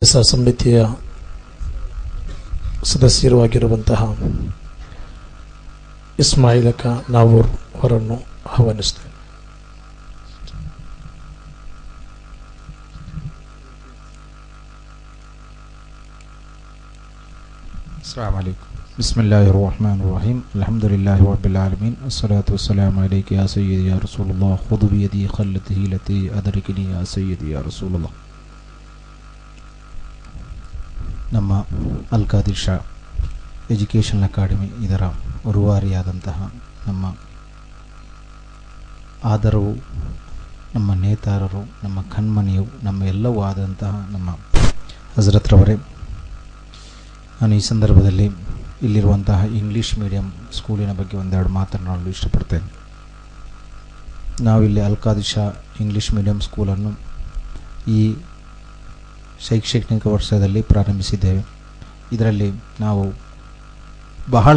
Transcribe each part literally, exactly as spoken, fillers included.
ಸಮಿತಿಯ ಸದಸ್ಯರು ಆಗಿರುವಂತಹ ಇಸ್ಮಾಯಿಲ್ ಖಾ ನಾವೂರ್ ಅವರನ್ನು ಆಹ್ವಾನಿಸುತ್ತೇನೆ. अस्सलामु अलैकुम बिस्मिल्लाहिर रहमानिर रहीम अल्हम्दुलिल्लाहि रब्बिल आलमीन अस्सलातु वस्सलामु अलैका या सय्यदी या रसूलुल्लाह खुद बियदी खल्लती लती अदरिकनी या सय्यदी या रसूलुल्लाह. ನಮ್ಮ ಅಲ್ ಖಾದಿರ್ ಶಾ ಎಜುಕೇಷನ್ ಅಕಾಡೆಮಿ ಇದರ ರೂವಾರಿಯಾದಂತಹ ನಮ್ಮ ಆದರವು, ನಮ್ಮ ನೇತಾರರು, ನಮ್ಮ ಕಣ್ಮಣಿಯು, ನಮ್ಮ ಎಲ್ಲವೂ ಆದಂತಹ ನಮ್ಮ ಹಜರತ್ರವರೇ, ನಾನು ಈ ಸಂದರ್ಭದಲ್ಲಿ ಇಲ್ಲಿರುವಂತಹ ಇಂಗ್ಲೀಷ್ ಮೀಡಿಯಂ ಸ್ಕೂಲಿನ ಬಗ್ಗೆ ಒಂದೆರಡು ಮಾತನಾಡಲು ಇಷ್ಟಪಡ್ತೇನೆ. ನಾವಿಲ್ಲಿ ಅಲ್ ಖಾದಿರ್ ಶಾ ಇಂಗ್ಲೀಷ್ ಮೀಡಿಯಂ ಸ್ಕೂಲನ್ನು ಈ ಶೈಕ್ಷಣಿಕ ವರ್ಷದಲ್ಲಿ ಪ್ರಾರಂಭಿಸಿದ್ದೇವೆ. ಇದರಲ್ಲಿ ನಾವು ಬಹಳ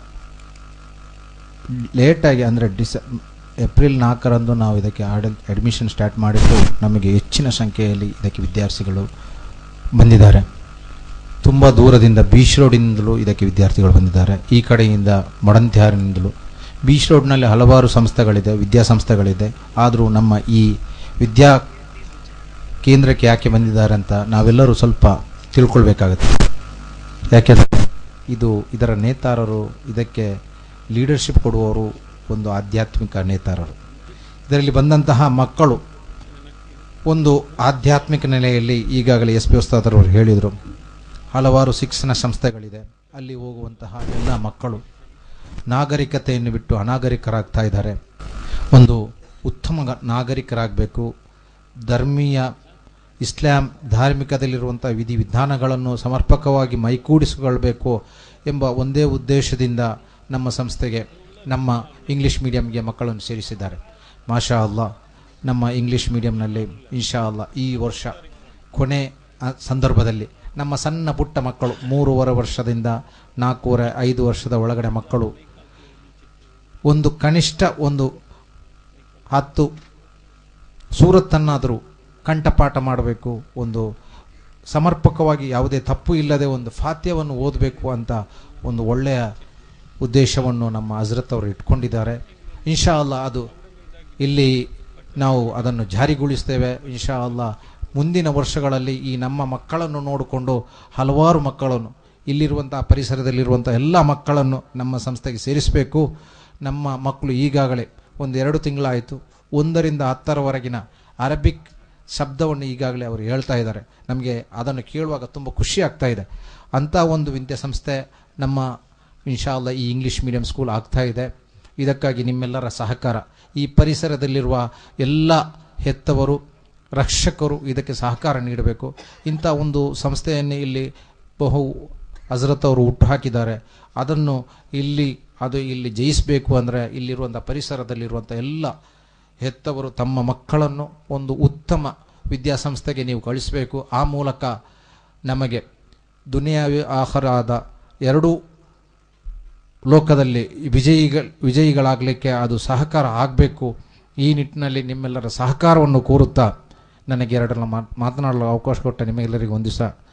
ಲೇಟಾಗಿ ಅಂದರೆ ಡಿಸ ಏಪ್ರಿಲ್ ನಾಲ್ಕರಂದು ನಾವು ಇದಕ್ಕೆ ಆಡ ಅಡ್ಮಿಷನ್ ಸ್ಟಾರ್ಟ್ ಮಾಡಿದ್ದು. ನಮಗೆ ಹೆಚ್ಚಿನ ಸಂಖ್ಯೆಯಲ್ಲಿ ಇದಕ್ಕೆ ವಿದ್ಯಾರ್ಥಿಗಳು ಬಂದಿದ್ದಾರೆ. ತುಂಬ ದೂರದಿಂದ ಬೀಚ್ ರೋಡಿನಿಂದಲೂ ಇದಕ್ಕೆ ವಿದ್ಯಾರ್ಥಿಗಳು ಬಂದಿದ್ದಾರೆ. ಈ ಕಡೆಯಿಂದ ಮಡಂತ್ಯಾರಿನಿಂದಲೂ. ಬೀಚ್ ರೋಡ್ನಲ್ಲಿ ಹಲವಾರು ಸಂಸ್ಥೆಗಳಿದೆ, ವಿದ್ಯಾಸಂಸ್ಥೆಗಳಿದೆ. ಆದರೂ ನಮ್ಮ ಈ ವಿದ್ಯಾ ಕೇಂದ್ರಕ್ಕೆ ಯಾಕೆ ಬಂದಿದ್ದಾರೆ ಅಂತ ನಾವೆಲ್ಲರೂ ಸ್ವಲ್ಪ ತಿಳ್ಕೊಳ್ಬೇಕಾಗುತ್ತೆ. ಯಾಕೆಂದರೆ ಇದು ಇದರ ನೇತಾರರು, ಇದಕ್ಕೆ ಲೀಡರ್ಶಿಪ್ ಕೊಡುವವರು ಒಂದು ಆಧ್ಯಾತ್ಮಿಕ ನೇತಾರರು. ಇದರಲ್ಲಿ ಬಂದಂತಹ ಮಕ್ಕಳು ಒಂದು ಆಧ್ಯಾತ್ಮಿಕ ನೆಲೆಯಲ್ಲಿ, ಈಗಾಗಲೇ ಎಸ್ ಪಿ ಉಸ್ತಾದರವರು ಹೇಳಿದರು, ಹಲವಾರು ಶಿಕ್ಷಣ ಸಂಸ್ಥೆಗಳಿದೆ. ಅಲ್ಲಿ ಹೋಗುವಂತಹ ಎಲ್ಲ ಮಕ್ಕಳು ನಾಗರಿಕತೆಯನ್ನು ಬಿಟ್ಟು ಅನಾಗರಿಕರಾಗ್ತಾ ಇದ್ದಾರೆ. ಒಂದು ಉತ್ತಮ ನಾಗರಿಕರಾಗಬೇಕು, ಧರ್ಮೀಯ ಇಸ್ಲಾಂ ಧಾರ್ಮಿಕದಲ್ಲಿರುವಂಥ ವಿಧಿವಿಧಾನಗಳನ್ನು ಸಮರ್ಪಕವಾಗಿ ಮೈಗೂಡಿಸಿಕೊಳ್ಬೇಕು ಎಂಬ ಒಂದೇ ಉದ್ದೇಶದಿಂದ ನಮ್ಮ ಸಂಸ್ಥೆಗೆ, ನಮ್ಮ ಇಂಗ್ಲೀಷ್ ಮೀಡಿಯಂಗೆ ಮಕ್ಕಳನ್ನು ಸೇರಿಸಿದ್ದಾರೆ. ಮಾಷಾ ಅಲ್ಲಾ, ನಮ್ಮ ಇಂಗ್ಲೀಷ್ ಮೀಡಿಯಂನಲ್ಲಿ ಇನ್ಶಾ ಅಲ್ಲಾ ಈ ವರ್ಷ ಕೊನೆ ಸಂದರ್ಭದಲ್ಲಿ ನಮ್ಮ ಸಣ್ಣ ಪುಟ್ಟ ಮಕ್ಕಳು, ಮೂರುವರೆ ವರ್ಷದಿಂದ ನಾಲ್ಕೂವರೆ ಐದು ವರ್ಷದ ಒಳಗಡೆ ಮಕ್ಕಳು ಒಂದು ಕನಿಷ್ಠ ಒಂದು ಹತ್ತು ಸೂರತ್ತನ್ನಾದರೂ ಕಂಠಪಾಠ ಮಾಡಬೇಕು, ಒಂದು ಸಮರ್ಪಕವಾಗಿ ಯಾವುದೇ ತಪ್ಪು ಇಲ್ಲದೆ ಒಂದು ಫಾತ್ಯವನ್ನು ಓದಬೇಕು ಅಂತ ಒಂದು ಒಳ್ಳೆಯ ಉದ್ದೇಶವನ್ನು ನಮ್ಮ ಹಜರತ್ ಅವರು ಇಟ್ಕೊಂಡಿದ್ದಾರೆ. ಇನ್ಶಾ ಅಲ್ಲಾ ಅದು ಇಲ್ಲಿ ನಾವು ಅದನ್ನು ಜಾರಿಗೊಳಿಸ್ತೇವೆ. ಇನ್ಶಾ ಅಲ್ಲಾ ಮುಂದಿನ ವರ್ಷಗಳಲ್ಲಿ ಈ ನಮ್ಮ ಮಕ್ಕಳನ್ನು ನೋಡಿಕೊಂಡು ಹಲವಾರು ಮಕ್ಕಳನ್ನು, ಇಲ್ಲಿರುವಂಥ ಪರಿಸರದಲ್ಲಿರುವಂಥ ಎಲ್ಲ ಮಕ್ಕಳನ್ನು ನಮ್ಮ ಸಂಸ್ಥೆಗೆ ಸೇರಿಸಬೇಕು. ನಮ್ಮ ಮಕ್ಕಳು ಈಗಾಗಲೇ ಒಂದು ಎರಡು ತಿಂಗಳಾಯಿತು, ಒಂದರಿಂದ ಹತ್ತರವರೆಗಿನ ಅರಬಿಕ್ ಶಬ್ದವನ್ನು ಈಗಾಗಲೇ ಅವರು ಹೇಳ್ತಾ ಇದ್ದಾರೆ. ನಮಗೆ ಅದನ್ನು ಕೇಳುವಾಗ ತುಂಬ ಖುಷಿ ಆಗ್ತಾ ಇದೆ. ಅಂಥ ಒಂದು ವಿದ್ಯಾಸಂಸ್ಥೆ ನಮ್ಮ ಇನ್ಶಾ ಅಲ್ಲಾ ಈ ಇಂಗ್ಲೀಷ್ ಮೀಡಿಯಂ ಸ್ಕೂಲ್ ಆಗ್ತಾ ಇದೆ. ಇದಕ್ಕಾಗಿ ನಿಮ್ಮೆಲ್ಲರ ಸಹಕಾರ, ಈ ಪರಿಸರದಲ್ಲಿರುವ ಎಲ್ಲ ಹೆತ್ತವರು, ರಕ್ಷಕರು ಇದಕ್ಕೆ ಸಹಕಾರ ನೀಡಬೇಕು. ಇಂಥ ಒಂದು ಸಂಸ್ಥೆಯನ್ನು ಇಲ್ಲಿ ಬಹು ಹಜರತ್ ಅವರು ಹುಟ್ಟು ಹಾಕಿದ್ದಾರೆ. ಅದನ್ನು ಇಲ್ಲಿ ಅದು ಇಲ್ಲಿ ಜಯಿಸಬೇಕು ಅಂದರೆ ಇಲ್ಲಿರುವಂಥ ಪರಿಸರದಲ್ಲಿರುವಂಥ ಎಲ್ಲ ಹೆತ್ತವರು ತಮ್ಮ ಮಕ್ಕಳನ್ನು ಒಂದು ಉತ್ತಮ ವಿದ್ಯಾಸಂಸ್ಥೆಗೆ ನೀವು ಕಳಿಸಬೇಕು. ಆ ಮೂಲಕ ನಮಗೆ ದುನಿಯಾವಿ ಆಖರಾದ ಎರಡೂ ಲೋಕದಲ್ಲಿ ವಿಜಯಿಗಳ ವಿಜಯಿಗಳಾಗಲಿಕ್ಕೆ ಅದು ಸಹಕಾರ ಆಗಬೇಕು. ಈ ನಿಟ್ಟಿನಲ್ಲಿ ನಿಮ್ಮೆಲ್ಲರ ಸಹಕಾರವನ್ನು ಕೋರುತ್ತಾ ನನಗೆ ಎರಡನ್ನ ಮಾತನಾಡಲು ಅವಕಾಶ ಕೊಟ್ಟ ನಿಮ್ಮೆಲ್ಲರಿಗೂ ಒಂದು ದಿವಸ